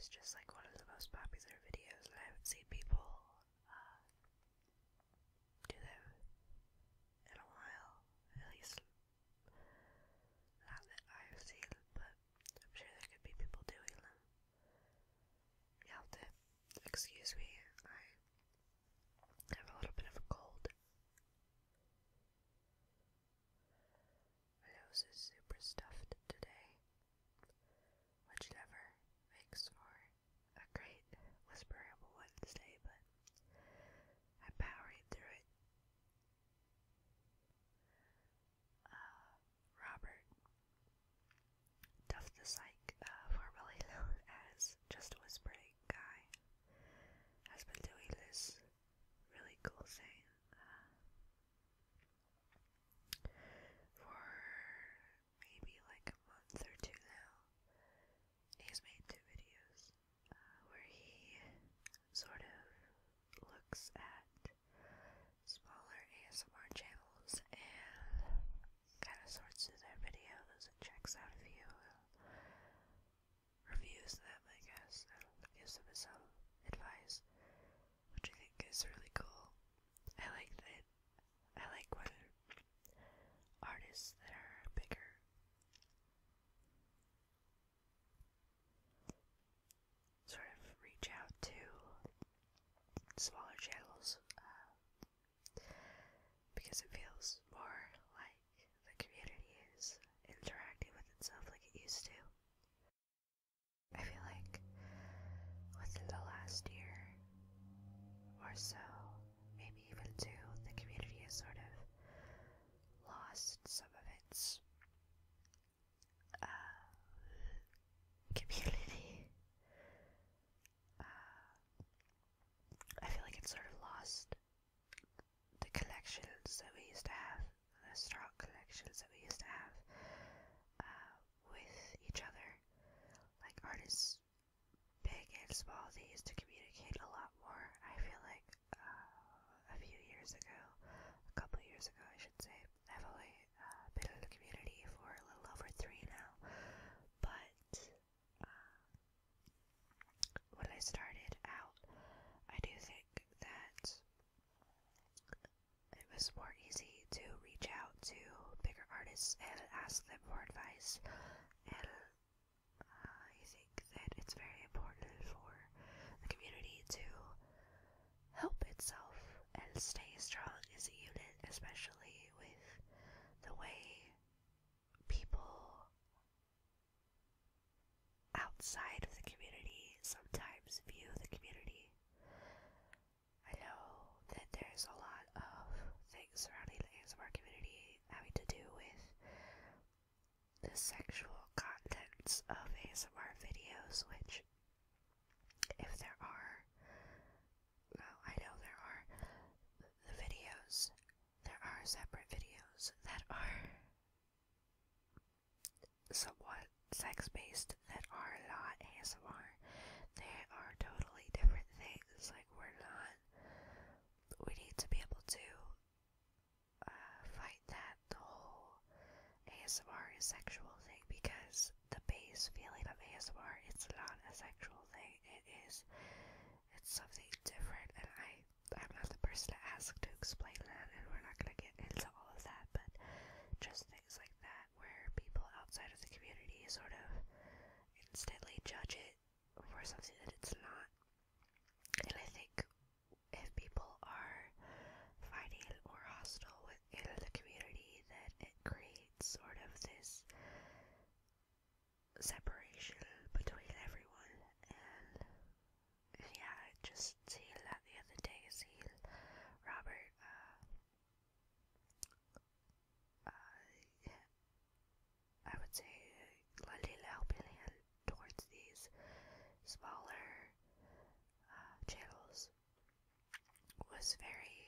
was just like one of the most popular videos, and I haven't seen people do them in a while, at least not that I've seen, but I'm sure there could be people doing them. You'll have to excuse me, I have a little bit of a cold. My nose is super stuffed today, which never makes for a great Whisperable Wednesday, but I'm powering through it. Robert Duff the Psych, formerly known as Just Whispering Guy, has been doing this really cool thing for maybe like a month or two now. He's made 2 videos where he sort of looks at smaller ASMR channels and kind of sorts through their videos and checks out a few, reviews them, I guess, and gives them some advice, which I think is really cool. I like that. I like when artists that are bigger sort of reach out to smaller channels, because it feels more like the community is interacting with itself like it used to. I feel like within the last year or so, maybe even 2, the community has sort of lost some of its community. I feel like it's sort of lost the connections that we used to have, the strong connections that we used to have with each other. Like artists, big and small, they used to communicate a lot more. I feel like a few years ago, a couple years ago I should say, I've only been in the community for a little over 3 now, but when I started out, I do think that it was more easy to reach out to bigger artists and ask them for advice, and I think that it's very important for the community to help itself and stay strong as a unit, especially with the way people outside of the community sometimes view the community. I know that there's a lot of things surrounding the ASMR community having to do with the sexual contents of ASMR videos, which, if there are, well, I know there are the videos, there are separate videos that are somewhat sex-based that are not ASMR. They are totally different things. Like, we need to be able to fight that the whole ASMR is sexual thing, because the base feeling of ASMR, it's not a sexual thing. It's something different, and I'm not the person to ask to explain that, and we're not gonna get into all of that, but just things like that where people outside of the community sort of instantly judge it for something that it's not. And I think if people are fighting or hostile within the community, that it creates sort of this separation between everyone. And yeah, I just seen that the other day. Seen Robert I would say lending a helping hand towards these smaller channels was very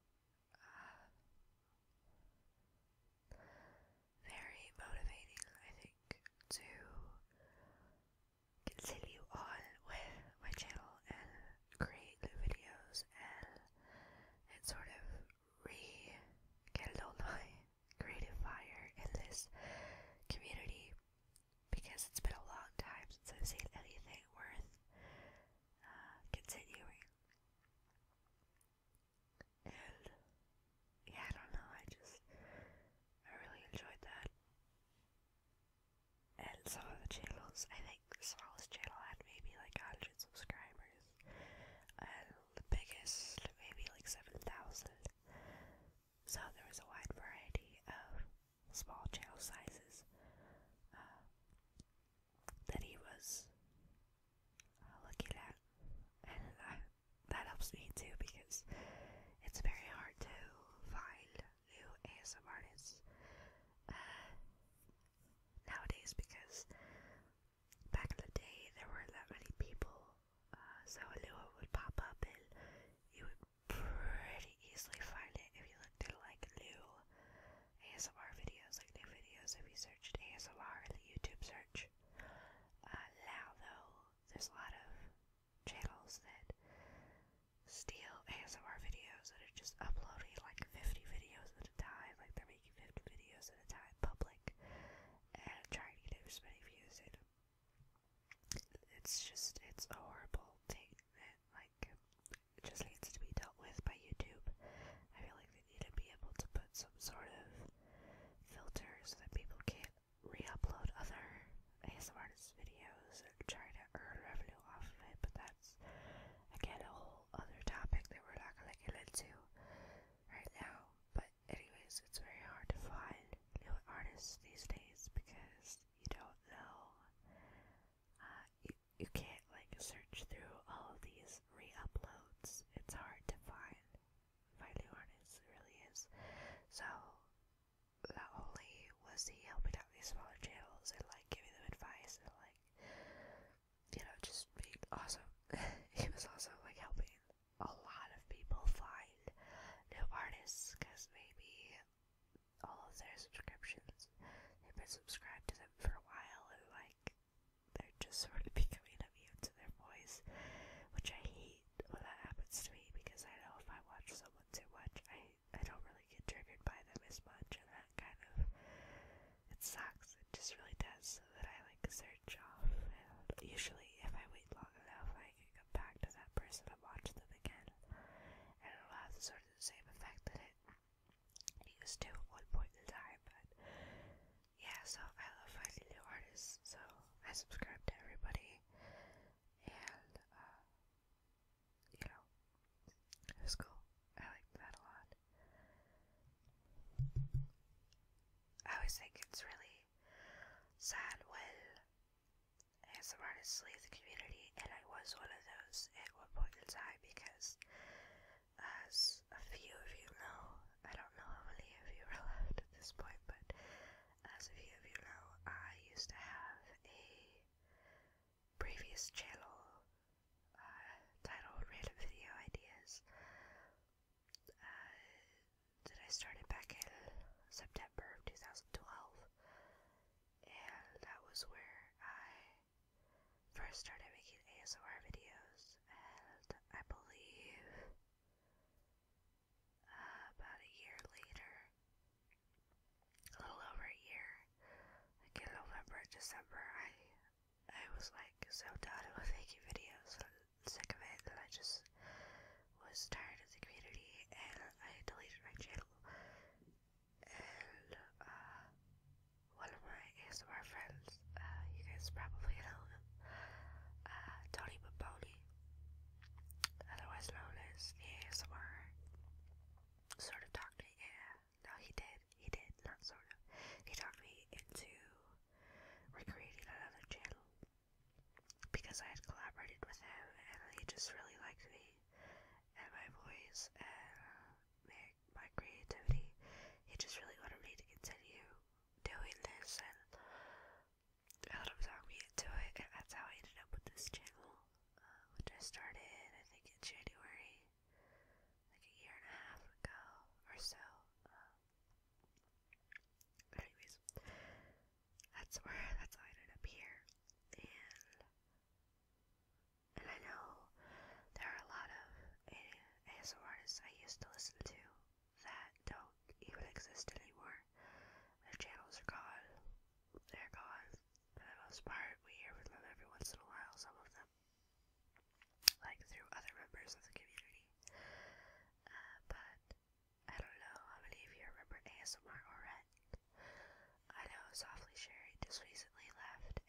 motivating, I think, to continue on with my channel and create new videos, and it sort of rekindled my creative fire in this community, because it's been a long time since I've seen anything worth some of the channels, I think the smallest channel had maybe like 100 subscribers, and the biggest maybe like 7,000. So there was a wide variety of small channel sizes that he was looking at, and that helps me too because it's very hard to find new ASM artists nowadays, because back in the day there weren't that many people, so a new one would pop up and you would pretty easily find it if you looked at like new ASMR videos, like new videos if you searched ASMR in the YouTube search. Now though, there's a lot of channels that steal ASMR videos that are just uploading like 50 videos at a time, like they're making 50 videos at a time public and trying to get as many views in. It's a horrible thing that like it just needs to be dealt with by YouTube. I feel like they need to be able to put some sort of filter so that people can't re-upload other ASMR artists' videos and try to earn revenue off of it, but that's again a whole other topic that we're not gonna get into right now. But anyways, it's very hard to find new artists these days because you don't know. You can't like search through all of these re-uploads. It's hard to find new artists. It really is. So not only was he helping out these smaller channels and like giving them advice and like, you know, just being awesome, he was also like helping a lot of people find new artists, because maybe all of their subscriptions, they've been subscribed to them for a while and like they're just sort of becoming immune to their voice, which I hate when that happens to me, because I know if I watch someone too much, I don't really get triggered by them as much, and that kind of, it sucks, it just really does, so that I like search off, and usually if I wait long enough I can come back to that person and watch them again, and it'll have sort of the same effect that it used to at one point in time. But yeah, so I love finding new artists, so I subscribe to everybody, and you know, it was cool. I liked that a lot. I always think it's really sad when ASMR artists leave the community, and I was one of those at one point in time, because as a few of you know, I don't know how many of you are left at this point, but as a few of you know, I used to have a previous channel titled Random Video Ideas that I started back in September of 2012, and that was where I first started making ASMR videos, and I believe about a year later, a little over a year, like in November, December, I was like so done with making videos and sick of it that I just was tired of the community, and I deleted my channel. And one of my ASMR friends, you guys probably know him, Tony Baboni, otherwise known as the ASMR, sort of talked me, no, he did, not sort of, he talked me into recreating another channel, because I had collaborated with him, and he just really liked me, and my voice, and my creativity. He just really wanted me to continue doing this, and I let him talk me into it, and that's how I ended up with this channel, which I started, I think, in January, like a year and a half ago, or so. Anyways, that's how I ended up here, and I know there are a lot of ASMR artists I used to listen to that don't even exist anymore. Their channels are gone. They're gone. For the most part, we hear from them every once in a while, some of them, like through other members of the community. But I don't know how many of you remember ASMR Oret. I know Softly Sherry just recently left,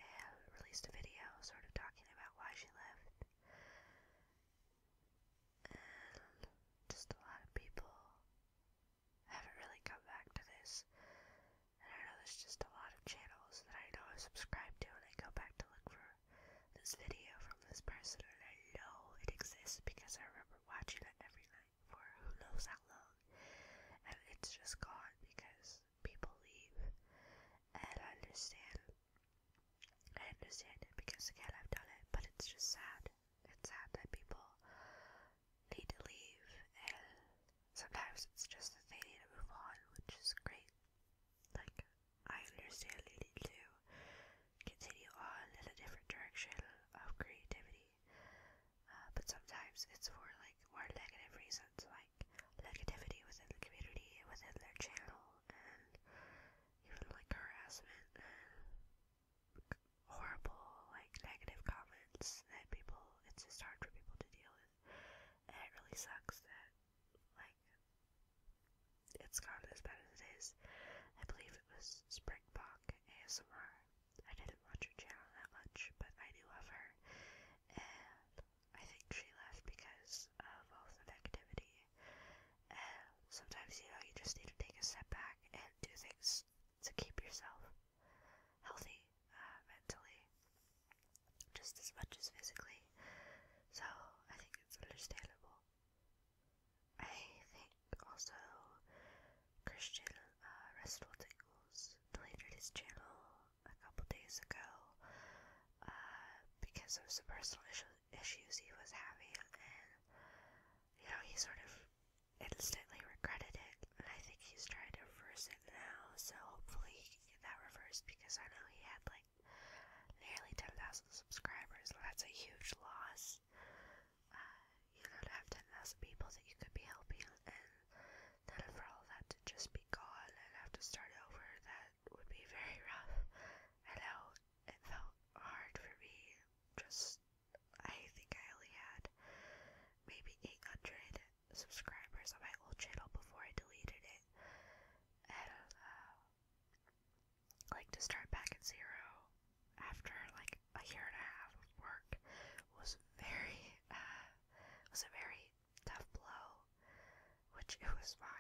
really sucks that, like, it's gone as bad as it is. I believe it was Springbok ASMR. I didn't watch her channel that much, but I knew of her, and I think she left because of all the negativity. And sometimes, you just need to take a step back and do things to keep yourself healthy, mentally, just as much as physically. So I think it's understandable. I think also Christian Restful Tingles deleted his channel a couple days ago because of some personal issues he was having, and he sort of instantly regretted it, and I think he's trying to reverse it now, so hopefully he can get that reversed, because I know he had like nearly 10,000 subscribers, and that's a huge loss. To have 10,000 people that you could be helping, and then for all that to just be gone and have to start over, that would be very rough. I know it felt hard for me. I think I only had maybe 800 subscribers on my old channel before I deleted it, and like to start back at zero after like a year and a half of work was a very tough blow, which it was fine.